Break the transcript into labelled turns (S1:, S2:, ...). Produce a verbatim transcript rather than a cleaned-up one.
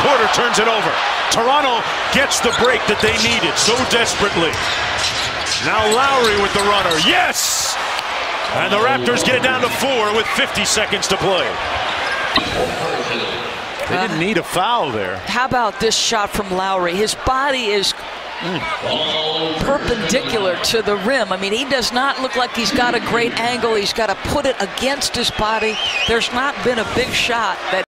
S1: Porter turns it over. Toronto gets the break that they needed so desperately. Now Lowry with the runner. Yes! And the Raptors get it down to four with fifty seconds to play. They didn't need a foul there.
S2: How about this shot from Lowry? His body is mm. perpendicular to the rim. I mean, he does not look like he's got a great angle. He's got to put it against his body. There's not been a big shot that